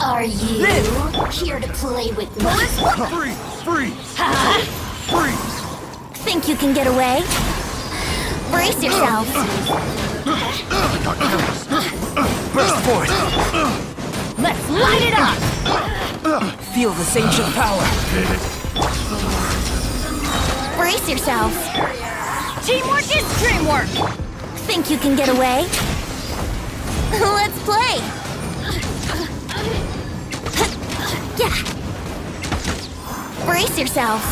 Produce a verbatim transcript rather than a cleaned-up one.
Are you here to play with me? Freeze! Freeze! Freeze! Think you can get away? Brace yourself. Burst forth! Let's light it up! Feel this ancient power. Brace yourself. Teamwork is dreamwork! Think you can get away? Let's play! Yeah. Brace yourself.